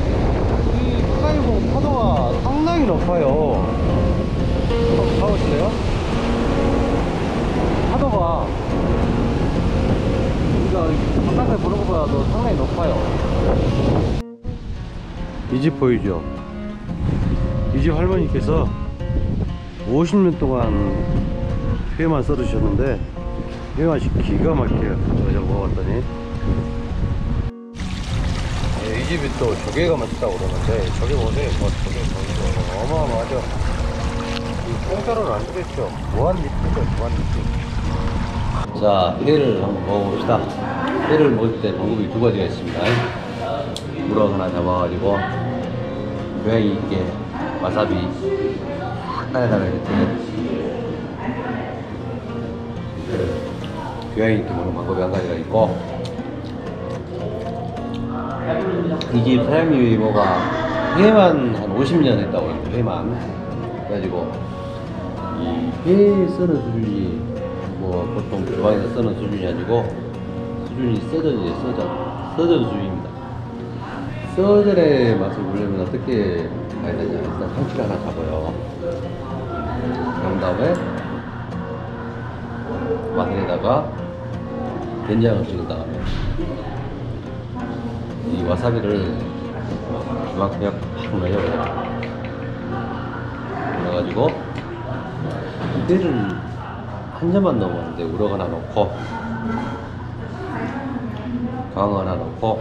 이 가까이 보면 파도가 상당히 높아요. 한번 가보실래요? 파도가 우리가 바깥에 보는 것보다도 상당히 높아요. 이 집 보이죠? 이 집 할머니께서 50년 동안 회만 썰으셨는데 회맛이 기가 막혀요. 제가 먹어봤더니 이 집이 또 조개가 맛있다고 그러는데 조개 보세요. 조개 보이죠? 어마어마하죠? 공짜로는 안 주겠죠. 무한리필이죠. 무한리필. 자, 회를 한번 먹어봅시다. 회를 먹을 때 방법이 두 가지가 있습니다. 우럭 하나 잡아가지고 교양이 있게 와사비 하나에다가 이렇게 교양이 있게 먹는 방법이 한 가지가 있고, 이 집 사장님이 뭐가 회만 한 50년 했다고 합니다. 회만. 그래가지고 이 회 쓰는 수준이 뭐 보통 주방에서 쓰는 수준이 아니고 수준이 서전 수준입니다. 서전의 맛을 보려면 어떻게 가야 되냐. 일단 상추를 하나 잡아요. 그런 다음에 마늘에다가 된장을 찍은 다음에 이 와사비를 이만큼 팍 넣어요. 그래가지고 회를 한 점만 넣었는데 우럭 하나 넣고 광어 하나 넣고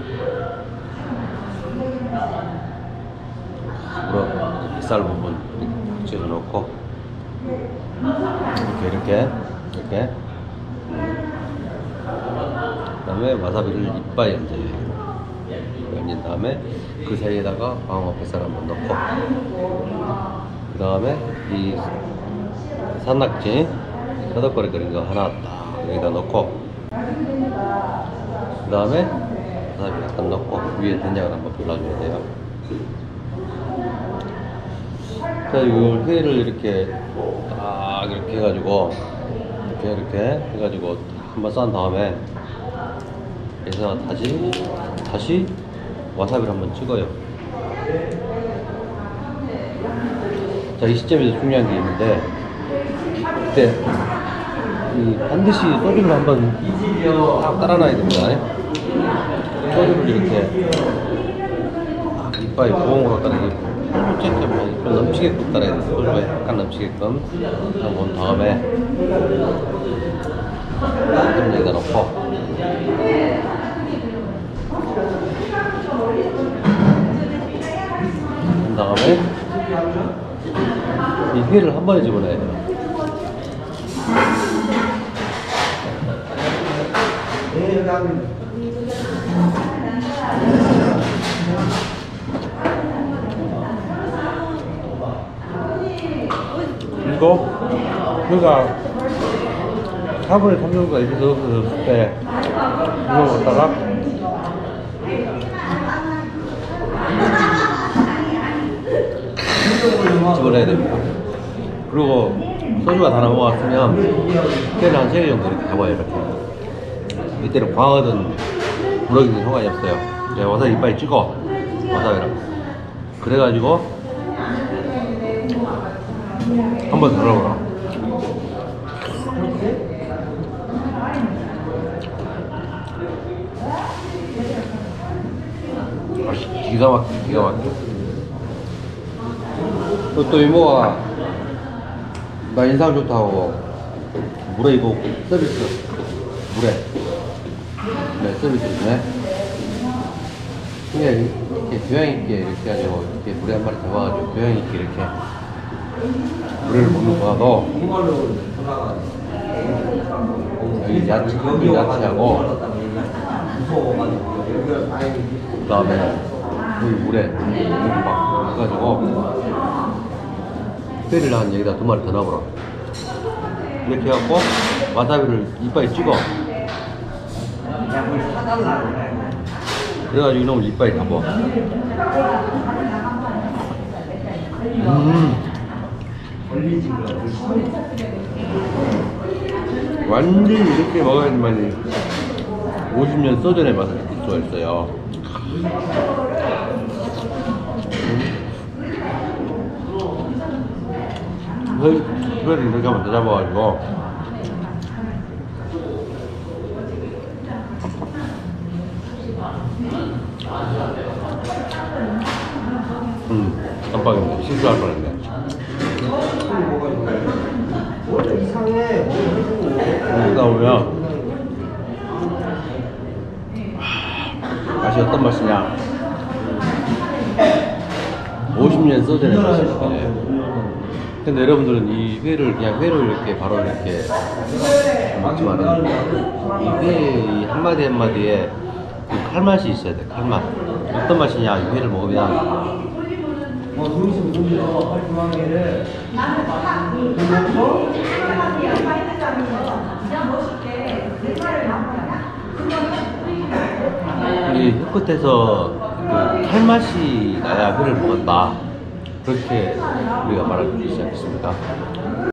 우럭 뱃살 부분 이렇게 찍어 넣고 이렇게 그 다음에 와사비를 이빨에 얹어요. 얹은 다음에 그 사이에다가 광어 뱃살 한번 넣고, 그 다음에 이 산낙지 서덕거리거린 거 하나 딱 여기다 넣고, 그 다음에 와사비 약간 넣고 위에 된장을 한번 발라줘야 돼요. 자, 이걸 회를 이렇게 딱 이렇게 해가지고 이렇게 해가지고 한번 싼 다음에 여기서 다시 와사비를 한번 찍어요. 자, 이 시점에서 중요한 게 있는데, 그때 반드시 소주를 한번 딱 따라놔야 됩니다. 소주를 이렇게 이빨에 부엉으로 따라야 좀 넘치게끔 따라야 돼요. 소주가 약간 넘치게끔 한번 다음에 좀 여기다 넣고, 그 다음에 이 회를 한 번에 집어넣어야 돼요. 그리고 회가 4분의 3 정도가 이렇게 넣었을 때 이거 갖다가 집어넣어야 됩니다. 그리고 소주가 다 넘어갔으면 회를 한 3개 정도 이렇게 잡아요. 이렇게 이때는 광어든 우럭이든 상관이 없어요. 와사비 이빨에 찍어, 와사비랑. 그래가지고 한번 더 넣어보라. 기가 막혀. 또 이모가 나 인상 좋다고 물에 이거 서비스, 물에 서비스네. 그냥 이렇게 교양있게 이렇게 해가지고 이렇게 물에 한 마리 잡아가지고 교양있게 이렇게 물을 먹는 거도 여기 야채하고 그 다음에 물에 막 해가지고 회를 한 여기다 2마리 더 넣어보라. 이렇게 해갖고 와사비를 이빨에 찍어. 그래가지고 이놈을 이빨에 잡아. 완전히 이렇게 먹어야지만 50년 소전의 맛을 느낄 수가 있어요. 회를 이렇게 한번 더 잡아가지고 깜빡이네. 실수할 뻔했네. 여기가 오면 맛이 어떤 맛이냐? 50년 써지는 맛이에요. 근데 여러분들은 이 회를 그냥 회로 이렇게 바로 이렇게 먹지만은 이 회 한마디 한마디에 그 칼맛이 있어야 돼. 칼맛. 어떤 맛이냐? 이 회를 먹으면 이 혀끝에서 그 칼맛이 나야 회를 먹었다. 그렇게 우리가 말할 수 있지 않겠습니까?